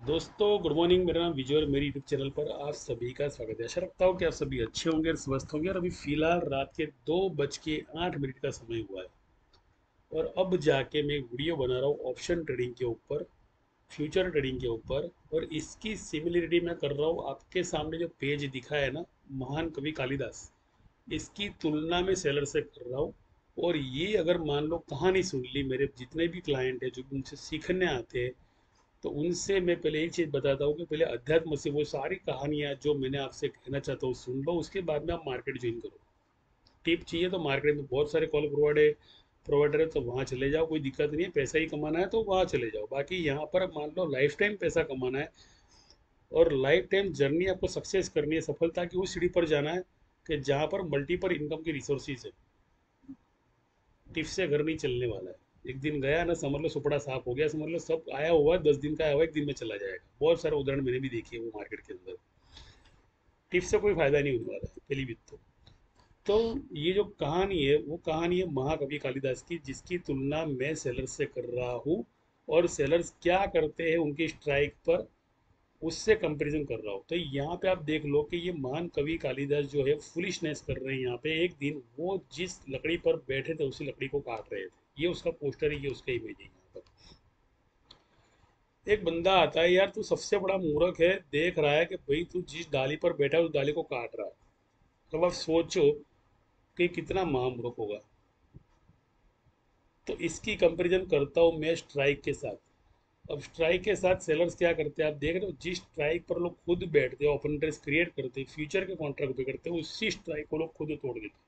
दोस्तों good morning. मेरा नाम विजय और मेरी यूट्यूब चैनल पर आप सभी का स्वागत है। आशा रखता हूँ कि आप सभी अच्छे होंगे और स्वस्थ होंगे। और अभी फिलहाल रात के 2:08 का समय हुआ है और अब जाके मैं एक वीडियो बना रहा हूँ ऑप्शन ट्रेडिंग के ऊपर, फ्यूचर ट्रेडिंग के ऊपर। और इसकी सिमिलरिटी मैं कर रहा हूँ, आपके सामने जो पेज दिखा है ना, महान कवि कालिदास, इसकी तुलना में सेलर से कर रहा हूँ। और ये अगर मान लो कहानी सुन ली, मेरे जितने भी क्लाइंट है जो उनसे सीखने आते हैं, तो उनसे मैं पहले एक चीज़ बताता हूँ कि पहले अध्यात्म से वो सारी कहानियाँ जो मैंने आपसे कहना चाहता हूँ सुन लो, उसके बाद में आप मार्केट ज्वाइन करो। टिप चाहिए तो मार्केट में बहुत सारे कॉल प्रोवाइडर है, तो वहाँ चले जाओ, कोई दिक्कत नहीं है। पैसा ही कमाना है तो वहाँ चले जाओ। बाकी यहाँ पर मान लो लाइफ टाइम पैसा कमाना है और लाइफ टाइम जर्नी आपको सक्सेस करनी है, सफलता की उस सीढ़ी पर जाना है कि जहाँ पर मल्टीपल इनकम की रिसोर्सेज है। टिप से घर नहीं चलने वाला है। एक दिन गया ना, समझ लो सुपड़ा साफ हो गया, समझ लो सब आया हुआ है, 10 दिन का आया हुआ है, एक दिन में चला जाएगा। बहुत सारे उदाहरण मैंने भी देखे हैं वो मार्केट के अंदर। टिप से कोई फायदा नहीं होने वाला है पहली बात तो ये जो कहानी है वो कहानी है महाकवि कालिदास की, जिसकी तुलना मैं सेलर्स से कर रहा हूँ। और सेलर्स क्या करते हैं उनकी स्ट्राइक पर, उससे कंपैरिजन कर रहा हूँ। तो यहाँ पे आप देख लो कि ये महान कवि कालिदास जो है फुलिशनेस कर रहे हैं। यहाँ पे एक दिन वो जिस लकड़ी पर बैठे थे उसी लकड़ी को काट रहे थे। ये उसका पोस्टर है, ये उसका इमेज है। यहाँ पर एक बंदा आता है, यार तू सबसे बड़ा मूर्ख है, देख रहा है कि भाई तू जिस डाली पर बैठा है उस डाली को काट रहा है। अब आप सोचो कि कितना महामूर्ख होगा। तो इसकी कंपैरिजन करता हूँ मैं स्ट्राइक के साथ। अब स्ट्राइक के साथ सेलर्स क्या करते हैं आप देख रहे हो, जिस स्ट्राइक पर लोग खुद बैठते हैं, ओपन इंटरेस्ट क्रिएट करते हैं, फ्यूचर के कॉन्ट्रैक्ट पे करते हैं, उसी स्ट्राइक को लोग खुद तोड़ देते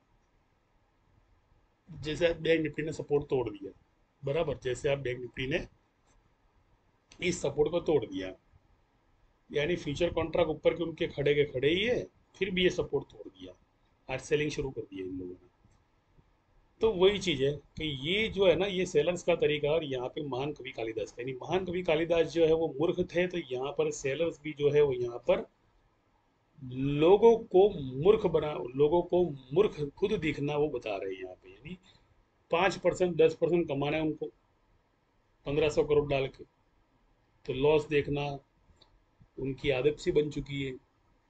हैं। जैसे आप बैंक निफ्टी ने सपोर्ट तोड़ दिया, बराबर, जैसे आप बैंक निफ्टी ने इस सपोर्ट को तोड़ दिया, यानी फ्यूचर कॉन्ट्रैक्ट ऊपर के खड़े ही है, फिर भी ये सपोर्ट तोड़ दिया। आज सेलिंग शुरू कर दिया इन लोगों ने। तो वही चीज है कि ये जो है ना, ये सेलर्स का तरीका। और यहाँ पे महान कवि कालिदास का, यानी महान कवि कालिदास जो है वो मूर्ख थे, तो यहाँ पर सेलर्स भी जो है वो यहाँ पर लोगों को लोगों को मूर्ख खुद दिखना वो बता रहे हैं यहाँ पे। यानी 5% 10% कमाना है उनको 1500 करोड़ डाल के, तो लॉस देखना उनकी आदत सी बन चुकी है।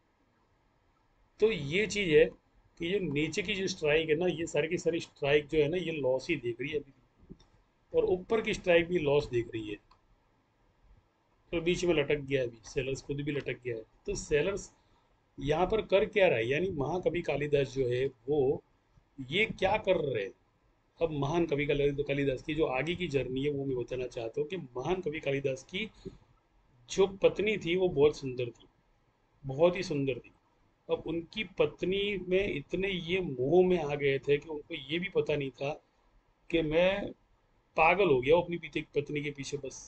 तो ये चीज है कि जो नीचे की जो स्ट्राइक है ना, ये सारी की सारी स्ट्राइक जो है ना, ये लॉस ही देख रही है अभी। और ऊपर की स्ट्राइक भी लॉस देख रही है। तो बीच में लटक गया है, अभी सेलर्स खुद भी लटक गया है। तो सेलर्स यहाँ पर कर क्या रहा है, यानी महाकवि कालिदास जो है वो ये क्या कर रहे हैं। अब महान कवि कालिदास की जो आगे की जर्नी है वो मैं बताना चाहता हूँ कि महान कवि कालिदास की जो पत्नी थी वो बहुत सुंदर थी, बहुत ही सुंदर थी। अब उनकी पत्नी में इतने ये मोह में आ गए थे कि उनको ये भी पता नहीं था कि मैं पागल हो गया हूँ अपनी पत्नी के पीछे बस।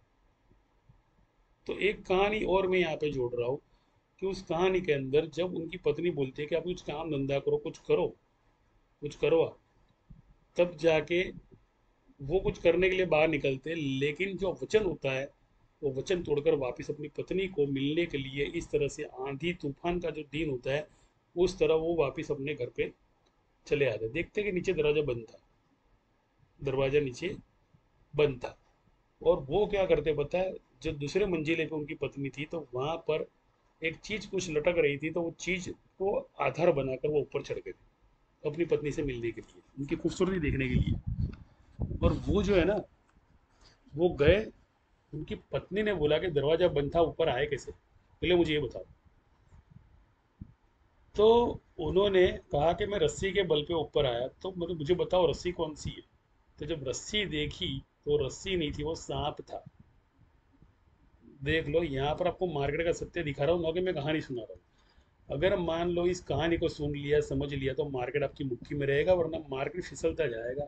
तो एक कहानी और मैं यहाँ पे जोड़ रहा हूँ कि उस कहानी के अंदर जब उनकी पत्नी बोलती है कि आप कुछ काम धंधा करो, कुछ करो आप, तब जाके वो कुछ करने के लिए बाहर निकलते हैं। लेकिन जो वचन होता है वो वचन तोड़कर वापस अपनी पत्नी को मिलने के लिए, इस तरह से आंधी तूफान का जो दिन होता है उस तरह वो वापस अपने घर पे चले आते। देखते कि नीचे दरवाजा बंद था, दरवाजा नीचे बंद था। और वो क्या करते पता है, जब दूसरे मंजिले पे उनकी पत्नी थी तो वहां पर एक चीज कुछ लटक रही थी, तो वो चीज को आधार बनाकर वो ऊपर चढ़ गए अपनी पत्नी से मिलने के लिए, उनकी खूबसूरती देखने के लिए। और वो जो है ना, वो गए। उनकी पत्नी ने बोला कि दरवाजा बंद था, ऊपर आए कैसे, पहले मुझे ये बताओ। तो उन्होंने कहा कि मैं रस्सी के बल पे ऊपर आया। तो मुझे बताओ रस्सी कौन सी है। तो जब रस्सी देखी तो रस्सी नहीं थी, वो सांप था। देख लो, यहाँ पर आपको मार्केट का सत्य दिखा रहा हूँ ना कि मैं कहानी सुना रहा हूँ। अगर मान लो इस कहानी को सुन लिया, समझ लिया, तो मार्केट आपकी मुट्ठी में रहेगा, वरना मार्केट फिसलता जाएगा।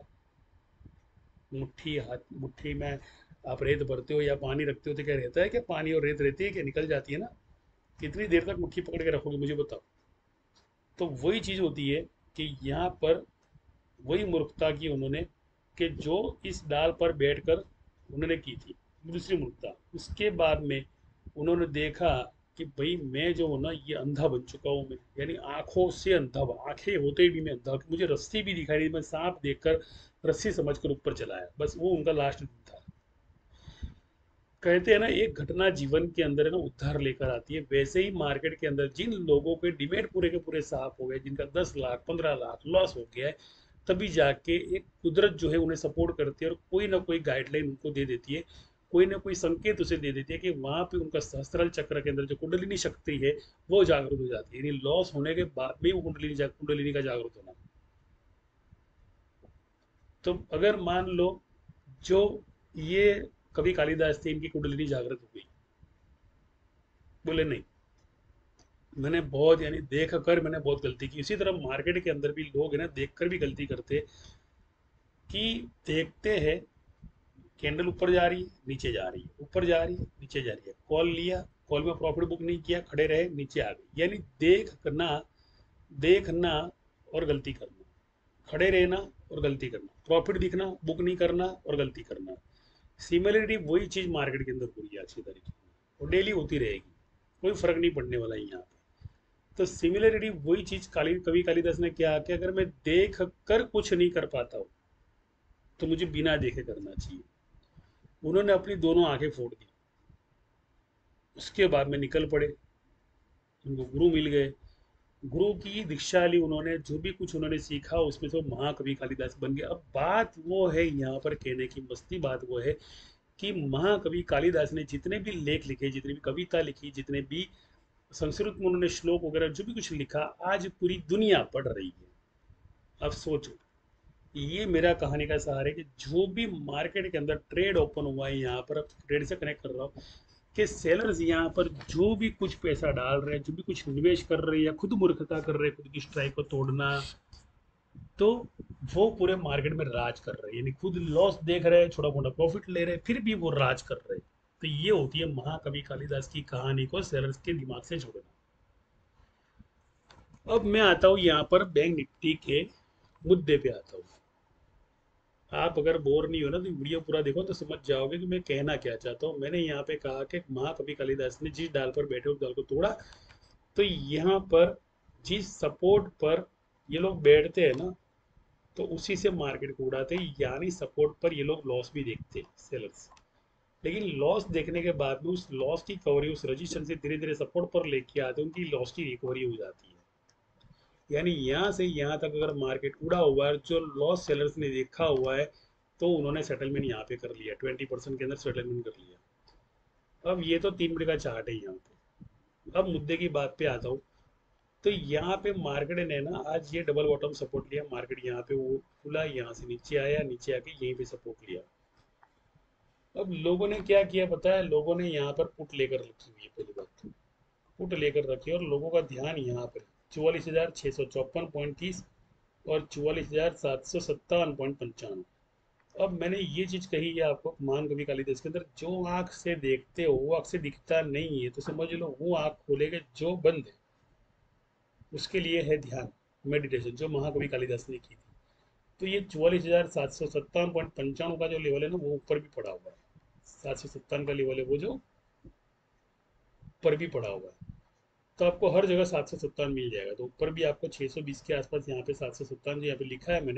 मुट्ठी में आप रेत भरते हो या पानी रखते हो तो क्या रहता है, कि पानी और रेत रहती है, क्या निकल जाती है ना। कितनी देर तक मुट्ठी पकड़ के रखोगे मुझे बताओ। तो वही चीज होती है कि यहाँ पर वही मूर्खता की उन्होंने, कि जो इस डाल पर बैठकर उन्होंने की थी, दूसरी मूर्खता। उसके बाद में उन्होंने देखा कि भाई मैं जो हूँ ना, ये अंधा बन चुका हूँ मैं, यानी आंखों से अंधा, आंखें होते भी मैं अंधा, मुझे रस्सी भी दिखाई नहीं, मैं सांप देखकर रस्सी समझकर ऊपर चलाया, बस वो उनका लास्ट दिन था। कहते हैं ना, एक घटना जीवन के अंदर है ना उद्धार लेकर आती है, वैसे ही मार्केट के अंदर जिन लोगों के डिमेट पूरे के पूरे साफ हो गए, जिनका 10 लाख 15 लाख लॉस हो गया है, तभी जाके एक कुदरत जो है उन्हें सपोर्ट करती है और कोई ना कोई गाइडलाइन उनको दे देती है, कोई ना कोई संकेत उसे दे देती है कि वहां पे उनका सहस्त्रार चक्र के अंदर जो कुंडलिनी शक्ति है वो जागृत हो जाती है। यानी लॉस होने के बाद में वो कुंडलिनी का जागृत होना। तो अगर मान लो जो ये कवि कालिदास थे, इनकी कुंडलिनी जागृत हो गई, बोले नहीं, मैंने बहुत यानी देख कर मैंने बहुत गलती की। इसी तरह मार्केट के अंदर भी लोग है ना देख कर भी गलती करते कि देखते हैं कैंडल ऊपर जा रही है नीचे जा रही है, ऊपर जा रही है नीचे जा रही है, कॉल लिया, कॉल में प्रॉफिट बुक नहीं किया, खड़े रहे नीचे आ गए। यानी देखना और गलती करना, खड़े रहना और गलती करना, प्रॉफिट दिखना, बुक नहीं करना और गलती करना। सिमिलरिटी वही चीज मार्केट के अंदर हो रही है आज की तारीख में और डेली होती रहेगी, कोई फर्क नहीं पड़ने वाला है यहाँ पे। तो सिमिलरिटी वही चीज कवि कालिदास ने क्या कि अगर मैं देख कर कुछ नहीं कर पाता हूँ तो मुझे बिना देखे करना चाहिए। उन्होंने अपनी दोनों आंखें फोड़ दी, उसके बाद में निकल पड़े, उनको गुरु मिल गए, गुरु की दीक्षा ली उन्होंने, जो भी कुछ उन्होंने सीखा उसमें से वो महाकवि कालिदास बन गए। अब बात वो है यहाँ पर कहने की मस्ती बात वो है कि महाकवि कालिदास ने जितने भी लेख लिखे, जितनी भी कविता लिखी, जितने भी संस्कृत में उन्होंने श्लोक वगैरह जो भी कुछ लिखा, आज पूरी दुनिया पढ़ रही है। अब सोचो, ये मेरा कहानी का सहारा है कि जो भी मार्केट के अंदर ट्रेड ओपन हुआ है यहाँ पर, अब ट्रेड से कनेक्ट कर रहा हूँ कि सेलर्स यहाँ पर जो भी कुछ पैसा डाल रहे हैं, जो भी कुछ निवेश कर रहे हैं या खुद मूर्खता कर रहे हैं, खुद की स्ट्राइक को तोड़ना, तो वो पूरे मार्केट में राज कर रहे हैं। यानी खुद लॉस देख रहे हैं, छोटा मोटा प्रॉफिट ले रहे हैं, फिर भी वो राज कर रहे हैं। तो ये होती है महाकवि कालिदास की कहानी को सेलर्स के दिमाग से जोड़ना। अब मैं आता हूँ यहाँ पर बैंक निफ्टी के मुद्दे पे आता हूँ। आप अगर बोर नहीं हो ना तो वीडियो पूरा देखो तो समझ जाओगे कि मैं कहना क्या चाहता हूँ। मैंने यहाँ पे कहा कि महाकवि कालिदास ने जिस डाल पर बैठे उस डाल को तोड़ा। तो यहाँ पर जिस सपोर्ट पर ये लोग बैठते हैं ना, तो उसी से मार्केट को उड़ाते हैं। यानी सपोर्ट पर ये लोग लॉस भी देखते हैं सेलर्स, लेकिन लॉस देखने के बाद में उस लॉस की कवरी उस रजिस्ट्रेशन से धीरे धीरे सपोर्ट पर लेके आते हैं, उनकी लॉस की रिकवरी हो जाती है। यानी यहाँ से यहाँ तक अगर मार्केट उड़ा हुआ है, जो लॉस सेलर्स ने देखा हुआ है, तो उन्होंने सेटलमेंट यहाँ पे कर लिया, 20% के अंदर सेटलमेंट कर लिया। अब ये तो 3 मिनट का चार्ट है यहाँ पे। अब मुद्दे की बात पे आता हूँ। तो यहाँ पे मार्केट ने ना आज ये डबल बॉटम सपोर्ट लिया, मार्केट यहाँ पे वो खुला, यहाँ से नीचे आया, नीचे आके यहीं पे सपोर्ट लिया। अब लोगों ने क्या किया पता है, लोगों ने यहाँ पर पुट लेकर रखी हुई है। पहली बात, पुट लेकर रखी है और लोगों का ध्यान यहाँ पर 44,654.30 और 44,757.95। अब मैंने ये चीज कही है आपको महान कवि कालिदास के अंदर, जो आंख से देखते हो वो आंख से दिखता नहीं है, तो समझ लो वो आंख खोलेगे जो बंद है, उसके लिए है ध्यान, मेडिटेशन, जो महाकवि कालिदास ने की थी। तो ये 44,757.95 का जो लेवल है ना, वो ऊपर भी पड़ा हुआ है। 757 का लेवल है वो, जो ऊपर भी पड़ा हुआ है। तो आपको हर जगह 757 मिल जाएगा। तो ऊपर भी आपको 620 के आसपास, यहाँ पे 757 जो यहाँ पे लिखा है मैंने,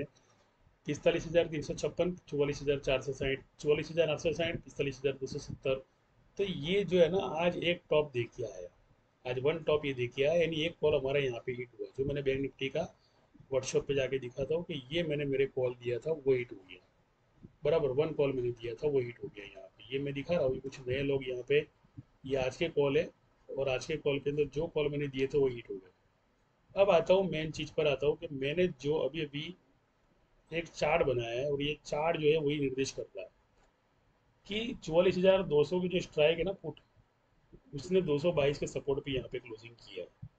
45,356, 44,460, 44,860, 45,270। तो ये जो है ना आज एक टॉप देखिए आया, आज वन टॉप ये देखिए आया। यानी एक कॉल हमारा यहाँ पे हिट हुआ, जो मैंने बैंक निफ्टी का व्हाट्सएप पे जाके दिखा था कि ये मैंने मेरे कॉल दिया था वो हिट हो गया। बराबर वन कॉल मैंने दिया था वो हिट हो गया। यहाँ पे ये मैं दिखा रहा हूँ, कुछ नए लोग यहाँ पे, ये आज के कॉल है और आज के कॉल के अंदर जो कॉल मैंने दिए थे वो हिट हो गए। अब आता हूँ मेन चीज पर आता हूँ कि मैंने जो अभी अभी एक चार्ट बनाया है, और ये चार्ट जो है वही निर्देश करता है कि 44,200 की जो स्ट्राइक है ना पुट, उसने 222 के सपोर्ट पे यहाँ पे क्लोजिंग किया है।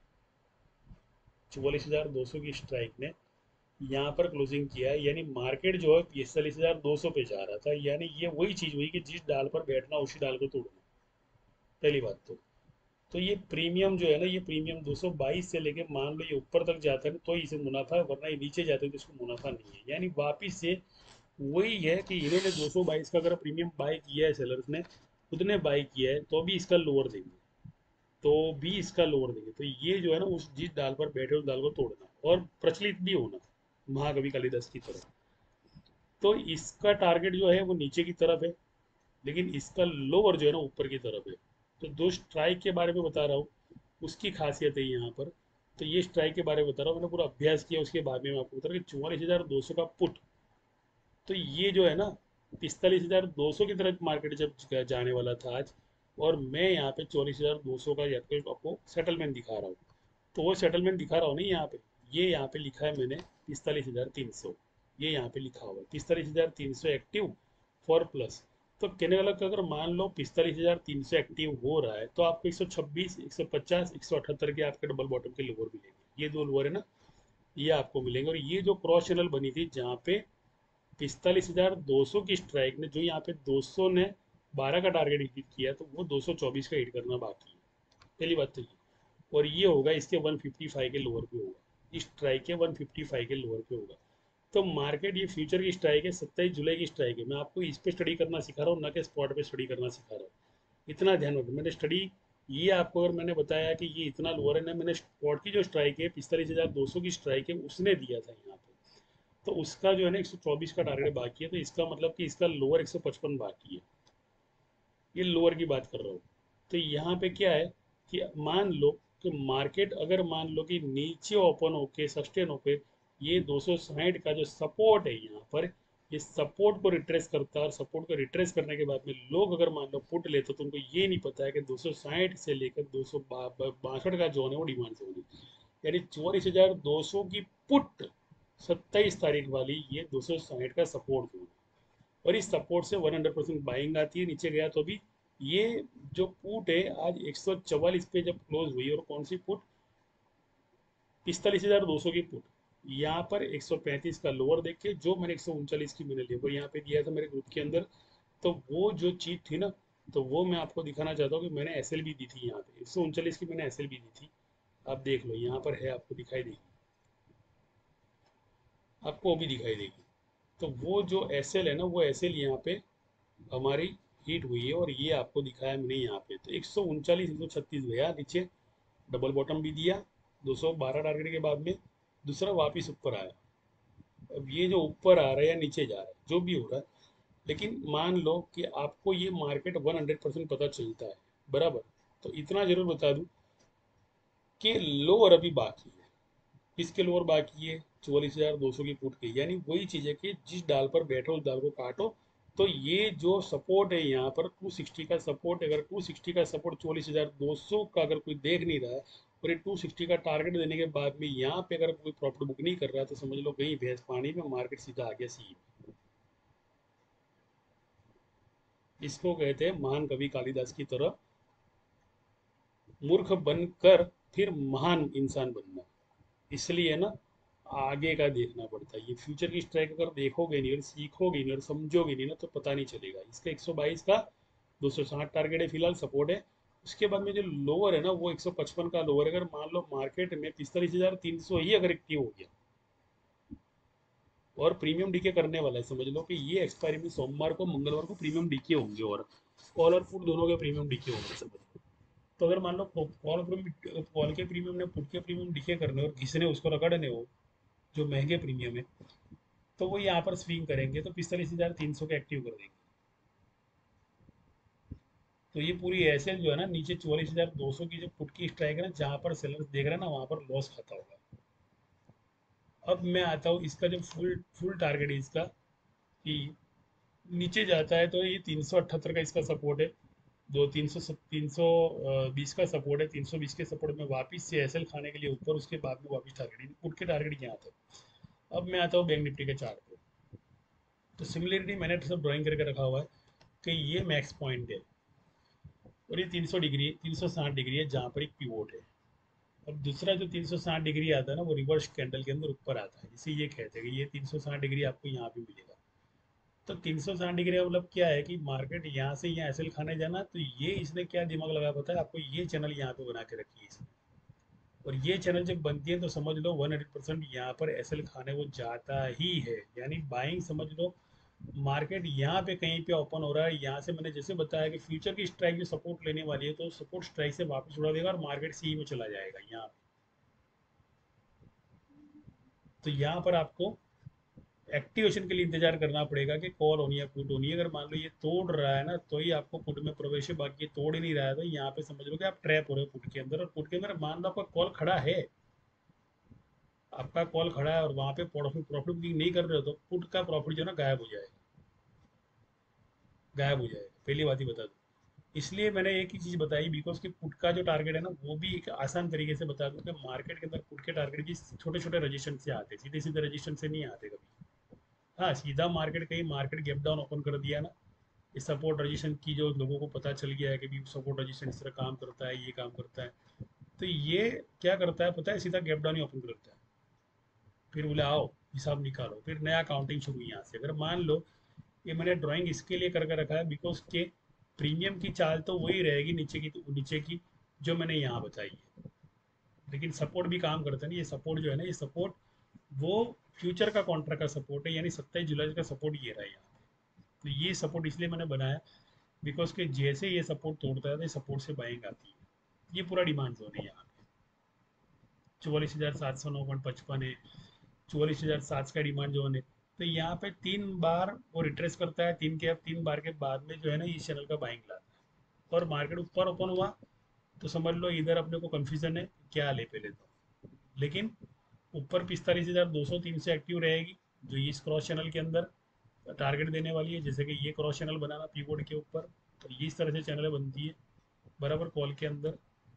44,200 की स्ट्राइक ने यहाँ पर क्लोजिंग किया है। यानी मार्केट जो है 45,200 पे जा रहा था। यानी ये वही चीज हुई कि जिस डाल पर बैठना उसी डाल को तोड़ना। पहली बात तो ये प्रीमियम जो है ना, ये प्रीमियम 222 से लेके मान लो ये ऊपर तक जाता है तो इसे मुनाफा है, वरना ये नीचे जाते हैं तो इसको मुनाफा नहीं है। यानी वापिस से वही है कि इन्होंने 222 का अगर प्रीमियम बाय किया है सेलर्स ने, खुद ने बाय किया है, तो भी इसका लोअर देंगे, तो भी इसका लोअर देंगे। तो ये जो है ना उस जिस डाल पर बैठे उस डाल को तोड़ना और प्रचलित भी होना महाकवि कालिदास की तरह। तो इसका टारगेट जो है वो नीचे की तरफ है। लेकिन इसका लोअर जो है ना ऊपर की तरफ है। तो दो स्ट्राइक के बारे में बता रहा हूँ, उसकी खासियत है यहाँ पर। तो ये स्ट्राइक के बारे में बता रहा हूँ, मैंने पूरा अभ्यास किया, उसके बाद में मैं आपको बता रहा हूँ कि 44,200 का पुट। तो ये जो है ना 45,200 की तरफ मार्केट जब जाने वाला था आज, और मैं यहाँ पे 44,200 का आपको सेटलमेंट दिखा रहा हूँ। तो वो सेटलमेंट दिखा रहा हूँ नहीं यहाँ पे, ये यहाँ पे लिखा है मैंने 45,300, ये यहाँ पे लिखा हुआ है 45,300 एक्टिव फॉर प्लस। तो कहने वाला कि अगर मान लो 45,300 एक्टिव हो रहा है तो आपको 126, 150, 178 के आपके डबल बॉटम के लोअर मिलेंगे, ये दो लोअर है ना, ये आपको मिलेंगे। और ये जो क्रॉस चैनल बनी थी जहाँ पे 45,200 की स्ट्राइक ने, जो यहाँ पे 200 ने 12 का टारगेट हिट किया, तो वो 224 का हिट करना बाकी है। पहली बात तो ये, और ये होगा इसके 155 के लोअर पे होगा, इस स्ट्राइक के 155 के लोअर पे होगा। तो मार्केट, ये फ्यूचर की स्ट्राइक है, 27 जुलाई की स्ट्राइक है। मैं आपको इस पे स्टडी करना सिखा रहा हूँ, ना कि स्पॉट पे स्टडी करना सिखा रहा हूँ। इतना ध्यान रखो, मैंने स्टडी, ये आपको अगर मैंने बताया कि ये इतना लोअर है ना, मैंने स्पॉट की जो स्ट्राइक है 45,200 की स्ट्राइक है उसने दिया था यहाँ पे। तो उसका जो है ना 124 का टारगेट बाकी है, तो इसका मतलब कि इसका लोअर 155 बाकी है। ये लोअर की बात कर रहा हूँ। तो यहाँ पे क्या है कि मान लो कि मार्केट अगर मान लो कि नीचे ओपन होके सस्टेन होके ये 260 का जो सपोर्ट है यहाँ पर, ये सपोर्ट को रिट्रेस करता है, और सपोर्ट को रिट्रेस करने के बाद में लोग अगर मान लो पुट लेते तो उनको ये नहीं पता है कि 260 से लेकर 262 का जोन है वो डिमांड जोन है। यानी 44,200 की पुट 27 तारीख वाली ये 260 का सपोर्ट जोन है, और इस सपोर्ट से 100% बाइंग आती है। नीचे गया तो भी ये जो पुट है आज 144 पे जब क्लोज हुई, और कौन सी पुट, 45,200 की पुट, यहाँ पर 135 का लोअर देख के जो मैंने 139 की मैंने लेबर यहाँ पे दिया था मेरे ग्रुप के अंदर, तो वो जो चीज थी ना, तो वो मैं आपको दिखाना चाहता हूँ कि मैंने एसएल भी दी थी यहाँ पे 139 की, मैंने एसएल भी दी थी। आप देख लो यहाँ पर है, आपको दिखाई देगी, आपको वो भी दिखाई देगी। तो वो जो एसएल है ना, वो एसएल यहाँ पे हमारी हीट हुई है, और ये आपको दिखाया मैंने यहाँ पे। तो 139, 136 गया नीचे, डबल बॉटम भी दिया 212 टारगेट के बाद में, दूसरा वापिस ऊपर आया। अब ये जो ऊपर आ रहा है या नीचे जा रहा है जो भी हो रहा है, लेकिन मान लो कि आपको ये मार्केट 100% पता चलता है, बराबर। तो इतना जरूर बता दूं कि लोअर अभी बाकी है। किसके लोअर बाकी है, 44,200 की पुट की। यानी वही चीज है कि जिस डाल पर बैठो उस डाल को काटो। तो ये जो सपोर्ट है यहाँ पर 260 का सपोर्ट, अगर 260 का सपोर्ट 44,200 का अगर कोई देख नहीं रहा है, और ये 260 का टारगेट देने के बाद में यहाँ पे अगर कोई प्रॉफिट बुक नहीं कर रहा है, तो समझ लो कहीं भैंस पानी में, मार्केट सीधा आ गया सी। इसको कहते हैं महान कवि कालिदास की तरह, मूर्ख बनकर फिर महान इंसान बनना। इसलिए ना आगे का देखना पड़ता है। ये फ्यूचर की स्ट्राइक अगर देखोगे नहीं और सीखोगे नहीं और समझोगे नहीं ना, तो पता नहीं चलेगा। इसका 122 का 260 टारगेट है, फिलहाल सपोर्ट है। उसके बाद में जो लोअर है ना वो 155 का लोअर है। अगर मान लो मार्केट में 45,300 ही अगर एक्टिव हो गया और प्रीमियम डीके करने वाला है, समझ लो कि ये एक्सपायरी में सोमवार को, मंगलवार को प्रीमियम डीके होंगे, और कॉल और पुट दोनों के प्रीमियम डीके होंगे, समझ लो। तो अगर मान लो कॉल के प्रीमियम ने पुट के प्रीमियम डीके करने और किसी ने उसको रगड़ने हो, जो महंगे प्रीमियम है, तो वो यहाँ पर स्विंग करेंगे तो 45,300 के एक्टिव कर देंगे। तो ये पूरी एसएल जो है ना नीचे 44,200 की जो पुट की स्ट्राइक है ना, जहाँ पर सेलर्स देख रहे हैं ना वहाँ पर लॉस खाता होगा। अब मैं आता हूँ इसका जो फुल फुल टारगेट है इसका, कि नीचे जाता है तो ये 378 का इसका सपोर्ट है, दो 320 का सपोर्ट है, 320 के सपोर्ट में वापस से एसएल खाने के लिए ऊपर, उसके बाद में वापस टारगेट, पुट के टारगेट यहाँ था। अब मैं आता हूँ बैंक निफ्टी के चार्ट पे। तो सिमिलरिटी मैंने सब ड्राइंग करके रखा हुआ है कि ये मैक्स पॉइंट है, और ये 300 डिग्री, 360 डिग्री है जहाँ पर एक पिवोट है। अब दूसरा जो 360 डिग्री आता है ना, वो रिवर्स कैंडल के अंदर ऊपर आता है, इसे ये कहते हैं कि ये 360 डिग्री आपको यहाँ भी मिलेगा। तो 360 डिग्री का मतलब क्या है कि मार्केट यहाँ से यहाँ एसएल खाने जाना, तो ये इसने क्या दिमाग लगा पता है आपको, ये चैनल यहाँ पे बना के रखी है इसने। और ये चैनल जब बनती है तो समझ लो 100% यहाँ पर एसएल खाने वो जाता ही है। यानी बाइंग समझ लो, मार्केट यहाँ पे कहीं पे ओपन हो रहा है, यहाँ से मैंने जैसे बताया कि फ्यूचर की स्ट्राइक जो सपोर्ट लेने वाली है, तो सपोर्ट स्ट्राइक से वापस उड़ा देगा और मार्केट सी में चला जाएगा यहाँ पे। तो यहाँ पर आपको एक्टिवेशन के लिए इंतजार करना पड़ेगा कि कॉल होनी है पुट होनी है। अगर मान लो ये तोड़ रहा है ना तो ही आपको पुट में प्रवेश है, बाकी ये तोड़ ही नहीं रहा है तो यहाँ पे समझ लो कि आप ट्रैप हो रहे हो पुट के अंदर। और पुट के अंदर मान लो आपका कॉल खड़ा है, आपका कॉल खड़ा है और वहां पे प्रॉफिट प्रॉफिट बुकिंग नहीं कर रहे हो तो पुट का प्रॉफिट जो है ना गायब हो जाएगा, गायब हो जाएगा, पहली बात ही बता दूं। इसलिए मैंने एक ही चीज बताई, बिकॉज कि पुट का जो टारगेट है ना वो भी एक आसान तरीके से बता दूं कि मार्केट के अंदर पुट के टारगेट भी छोटे छोटे रजिस्ट्रेशन से आते, सीधे सीधे रजिस्ट्रेशन से नहीं आते कभी। हाँ, सीधा मार्केट कहीं मार्केट गैप डाउन ओपन कर दिया ना, ये सपोर्ट रजिस्ट्रेशन की जो लोगों को पता चल गया है कि भी सपोर्ट रजिस्ट्रेशन इस तरह काम करता है, ये काम करता है, तो ये क्या करता है पता है, सीधा गैप डाउन ही ओपन करता है। फिर बोले आओ हिसाब निकालो, फिर नया काउंटिंग शुरू यहाँ से। अगर मान लो ये मैंने ड्राइंग इसके लिए करके रखा है बिकॉज के प्रीमियम की चाल तो वही रहेगी नीचे की, तो नीचे की जो मैंने यहाँ बताई है, लेकिन सपोर्ट भी काम करता है ना। ये सपोर्ट जो है ना, ये सपोर्ट वो फ्यूचर का कॉन्ट्रैक्ट का सपोर्ट है, यानी 27 जुलाई का सपोर्ट ये रहा है यहाँ पे। तो ये सपोर्ट इसलिए मैंने बनाया बिकॉज के जैसे ये सपोर्ट तोड़ता है तो सपोर्ट से बाइंग आती है। ये पूरा डिमांड जोन है यहाँ पे। 44,709.55 है, 44,700 का डिमांड जोन है। तो यहाँ पे 3 बार वो रिट्रेस करता है, 3 बार के बाद में जो है ना इस चैनल का बाइंग लाता है और मार्केट ऊपर ओपन हुआ तो समझ लो इधर अपने को कंफ्यूजन है क्या ले पहले तो। लेकिन ऊपर 45,203 से एक्टिव रहेगी, जो इस क्रॉस चैनल के अंदर टारगेट देने वाली है। जैसे कि ये क्रॉस चैनल बनाना पीवोड के ऊपर, तो ये इस तरह से चैनल बनती है बराबर कॉल के अंदर।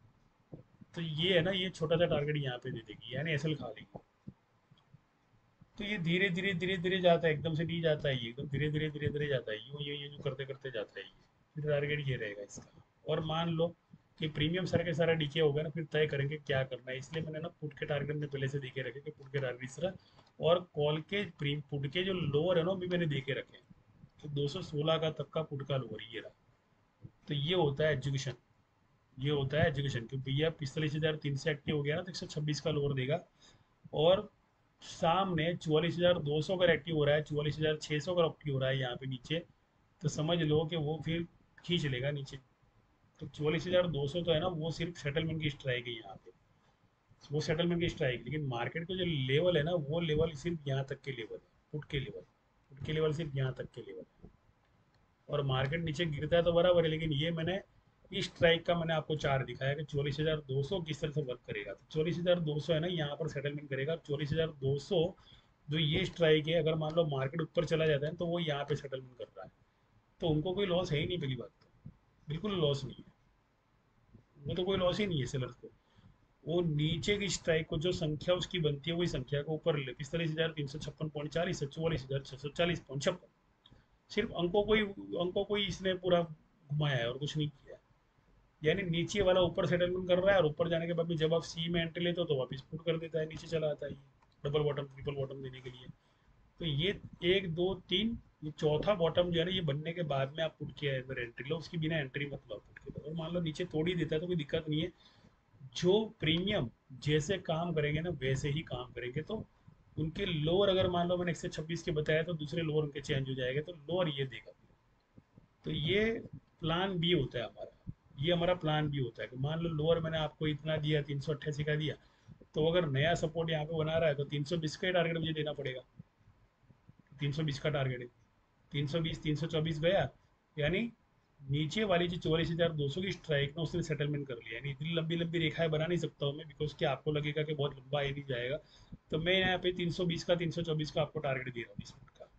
तो ये है ना, ये छोटा सा टारगेट यहाँ पे दे देगी, यानी एसएल खा लेगी। तो ये धीरे धीरे धीरे धीरे जाता है, एकदम से नहीं जाता है, ये एकदम धीरे धीरे धीरे धीरे जाता है, यूं ये जो करते करते जाता है ये। फिर टारगेट ये रहेगा इसका। और मान लो कि प्रीमियम सारा के सारा डीके हो गया ना, फिर तय करेंगे क्या करना है। इसलिए मैंने ना पुट के टारगेट में पहले से देखे रखे कि पुट के टारगेट इस तरह, और कॉल के पुट के जो लोअर है ना भी मैंने देखे रखे हैं। तो 216 का तक का पुट का लोअर ये रहा। तो ये होता है एजुकेशन, ये होता है एजुकेशन कि भैया 45,300 से एक्टिव हो गया ना तो 126 का लोअर देगा। और सामने 44,200 का एक्टिव हो रहा है, 44,600 का एक्टिव हो रहा है यहाँ पे नीचे, तो समझ लो कि वो फिर खींच लेगा नीचे। तो 44,200 तो है ना वो सिर्फ सेटलमेंट की स्ट्राइक है यहाँ पे, वो सेटलमेंट की स्ट्राइक। लेकिन मार्केट का जो लेवल है ना वो लेवल सिर्फ यहाँ तक के लेवल है, पुट के लेवल, पुट के लेवल सिर्फ यहाँ तक के लेवल है। और मार्केट नीचे गिरता है तो बराबर है, लेकिन ये मैंने इस स्ट्राइक का मैंने आपको चार्ट दिखाया कि 44,200 किस तरह से वर्क करेगा। तो 44,200 है ना यहाँ पर सेटलमेंट करेगा। 44,200 जो ये स्ट्राइक है, अगर मान लो मार्केट ऊपर चला जाता है तो वो यहाँ पे सेटलमेंट कर रहा है, तो उनको कोई लॉस है ही नहीं। पहली बात तो बिल्कुल लॉस नहीं है, वो तो कोई लॉस ही नहीं है सेलर्स को। वो नीचे की स्ट्राइक को जो संख्या उसकी बनती है वही संख्या को ऊपर ले, 45,356.40 से 44,640.56। सिर्फ अंकों को ही इसने पूरा घुमाया है और कुछ नहीं किया है। यानी नीचे वाला ऊपर सेटलमेंट कर रहा है और ऊपर जाने के बाद में जब आप सी में एंट्री लेते हो तो वापस पुट कर देता है, नीचे चला आता है डबल बॉटम ट्रिपल बॉटम देने के लिए। तो ये 1 2 3, ये चौथा बॉटम जो है ना ये बनने के बाद में आप पुट के अंदर एंट्री लो, उसकी बिना एंट्री मत लो पुट के अंदर। और मान लो नीचे तोड़ ही देता है तो कोई दिक्कत नहीं है। जो प्रीमियम जैसे काम करेंगे ना वैसे ही काम करेंगे, तो उनके लोअर अगर मान लो मैंने 126 के बताया तो दूसरे लोअर उनके चेंज हो जाएंगे, तो लोअर ये देगा। तो ये प्लान बी होता है हमारा, ये हमारा प्लान बी होता है कि मान लो लोअर मैंने आपको इतना दिया 388 का दिया, तो अगर नया सपोर्ट यहाँ पे बना रहा है तो 320 का टारगेट मुझे देना पड़ेगा। 320 का टारगेट है, 320 324 गया, यानी नीचे वाली जो 44,200 की स्ट्राइक ना उसने सेटलमेंट कर लिया। यानी इतनी लंबी लंबी रेखाएं बना नहीं सकता हूँ मैं, बिकॉज कि आपको लगेगा कि बहुत लंबा ही नहीं जाएगा। तो मैं यहाँ पे 320 का 324 का आपको टारगेट दे रहा हूँ 20 मिनट का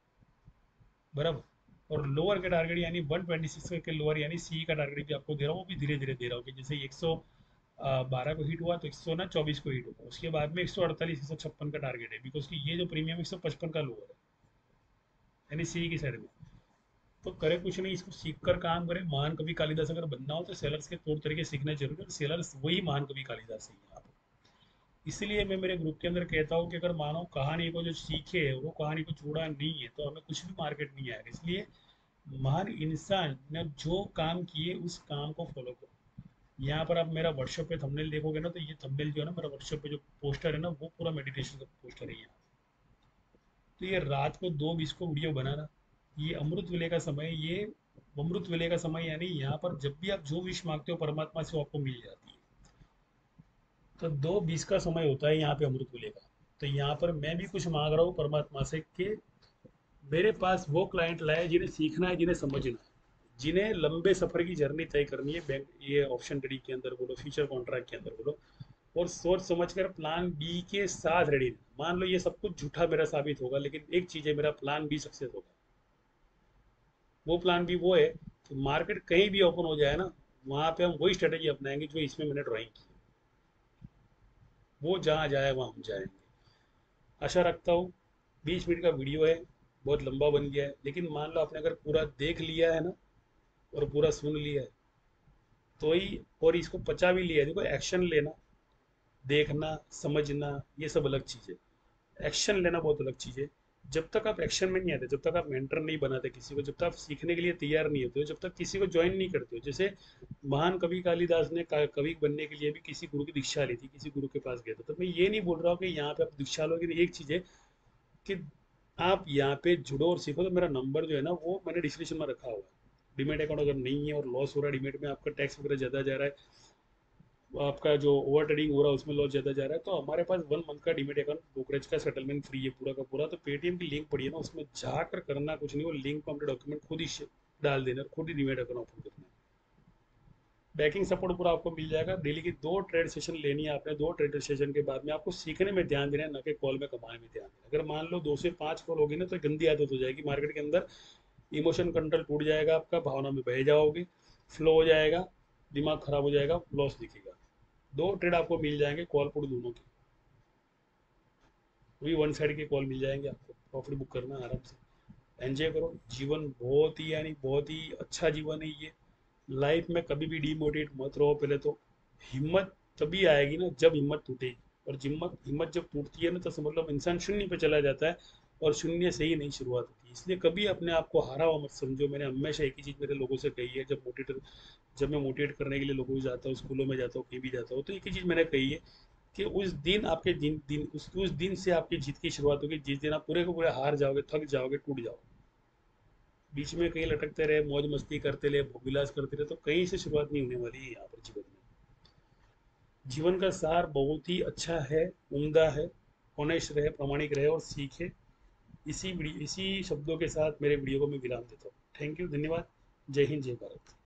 बराबर। और लोअर के टारगेट यानी 126 के लोअर यानी सी का टारगेट भी आपको दे रहा हूँ, वो भी धीरे धीरे दे रहा हूँ कि जैसे 112 को हिट हुआ तो 100 ना 24 को हिट होगा, उसके बाद में 148 156 का टारगेट है, बिकॉज कि ये जो प्रीमियम 155 का लोअर है यानी सी की साइड में। तो करे कुछ नहीं, इसको सीख कर काम करें। महान कवि कालिदास अगर बनना हो तो सेलर्स के तौर तरीके सीखना जरूरी है, और सेलर्स वही महान कवि कालिदास है यहाँ पे। इसलिए मैं मेरे ग्रुप के अंदर कहता हूँ कि अगर मानो कहानी को जो सीखे वो कहानी को छोड़ा नहीं है तो हमें कुछ भी मार्केट नहीं आएगा। इसलिए महान इंसान ने जो काम किए उस काम को फॉलो करो। यहाँ पर आप मेरा व्हाट्सएप पे थंबनेल देखोगे ना, तो ये थंबनेल जो है ना मेरा व्हाट्सएप पे जो पोस्टर है ना वो पूरा मेडिटेशन का पोस्टर है यहाँ। तो ये रात को 2:20 को वीडियो बनाना, ये अमृत वेले का समय, ये अमृत वेले का समय यानी यहाँ पर जब भी आप जो विश मांगते हो परमात्मा से वो आपको मिल जाती है। तो 2:20 का समय होता है यहाँ पे अमृत वेले का। तो यहाँ पर मैं भी कुछ मांग रहा हूँ परमात्मा से कि मेरे पास वो क्लाइंट लाए जिन्हें सीखना है, जिन्हें समझना है, जिन्हें लंबे सफर की जर्नी तय करनी है, बैंक ये ऑप्शन ट्रेडिंग के अंदर बोलो, फ्यूचर कॉन्ट्रैक्ट के अंदर बोलो, और सोच समझ कर प्लान बी के साथ रेडी। मान लो ये सब कुछ झूठा मेरा साबित होगा, लेकिन एक चीज है, मेरा प्लान बी सक्सेस होगा। वो प्लान बी वो है कि मार्केट कहीं भी ओपन हो जाए ना, वहां पे हम वही स्ट्रेटेजी अपनाएंगे जो इसमें मैंने ड्राइंग की। वो जहाँ जाए वहां हम जाएंगे। आशा रखता हूँ। 20 मिनट का वीडियो है, बहुत लंबा बन गया है, लेकिन मान लो आपने अगर पूरा देख लिया है ना, और पूरा सुन लिया है, तो ही और इसको पचा भी लिया है। देखो, एक्शन लेना, देखना, समझना, ये सब अलग चीज़ है। एक्शन लेना बहुत अलग चीज़ है। जब तक आप एक्शन में नहीं आते, जब तक आप मेंटर नहीं बनाते किसी को, जब तक आप सीखने के लिए तैयार नहीं होते हो, जब तक किसी को ज्वाइन नहीं करते हो। जैसे महान कवि कालिदास ने कवि बनने के लिए भी किसी गुरु की दीक्षा ली थी, किसी गुरु के पास गया था। तो मैं ये नहीं बोल रहा हूँ कि यहाँ पे आप दीक्षा लो, लेकिन एक चीज़ है कि आप यहाँ पे जुड़ो और सीखो। तो मेरा नंबर जो है ना, वो मैंने डिस्क्रिप्शन में रखा हुआ है। डीमेट अकाउंट अगर नहीं है और लॉस हो रहा है डीमेट में, आपका टैक्स वगैरह ज़्यादा जा रहा है, आपका जो ओवर ट्रेडिंग हो रहा है उसमें लॉस ज़्यादा जा रहा है, तो हमारे पास 1 मंथ का डीमेट अकाउंट ब्रोकरेज का सेटलमेंट फ्री है पूरा का पूरा। तो पेटीएम की लिंक पड़ी है ना, उसमें जाकर करना कुछ नहीं, वो लिंक में अपने डॉक्यूमेंट खुद ही डाल देना और खुद ही डीमेट अकाउंट ओपन करना है। बैकिंग सपोर्ट पूरा आपको मिल जाएगा। डेली की 2 ट्रेड सेशन लेनी है आपने। 2 ट्रेड सेशन के बाद में आपको सीखने में ध्यान देना है, ना कि कॉल में कमाने में ध्यान देना। अगर मान लो 2 से 5 कॉल होगी ना, तो गंदी आदत हो जाएगी मार्केट के अंदर। इमोशन कंट्रोल टूट जाएगा आपका, भावना में बह जाओगे, फ्लो हो जाएगा, दिमाग खराब हो जाएगा, लॉस दिखेगा। 2 ट्रेड आपको मिल जाएंगे कॉल पुट दोनों की, वही वन साइड के कॉल मिल जाएंगे आपको। प्रॉफिट बुक करना आराम से, एंजॉय करो। जीवन बहुत ही, यानी बहुत ही अच्छा जीवन है ये। लाइफ में कभी भी डिमोटिवेट मत रहो। पहले तो हिम्मत तभी आएगी ना जब हिम्मत टूटेगी, और हिम्मत हिम्मत जब टूटती है ना, तो समझ लो इंसान शून्य पे चला जाता है, और शून्य से ही नई शुरुआत होती है। इसलिए कभी अपने आप को हारा हुआ मत समझो। मैंने हमेशा एक ही चीज़ मेरे लोगों से कही है, जब मैं मोटिवेट करने के लिए लोगों को जाता हूँ, स्कूलों में जाता हूँ, कहीं भी जाता हूँ, तो एक ही चीज़ मैंने कही है कि उस दिन आपके उस दिन से आपकी जीत की शुरुआत होगी, जिस दिन आप पूरे को पूरे हार जाओगे, थक जाओगे, टूट जाओगे। बीच में कहीं लटकते रहे, मौज मस्ती करते रहे, भोग विलास करते रहे, तो कहीं से शुरुआत नहीं होने वाली है यहाँ पर जीवन में। जीवन का सार बहुत ही अच्छा है, उम्दा है। ऑनेस्ट रहे, प्रामाणिक रहे और सीखे। इसी शब्दों के साथ मेरे वीडियो को मैं विराम देता हूँ। थैंक यू, धन्यवाद। जय हिंद, जय भारत।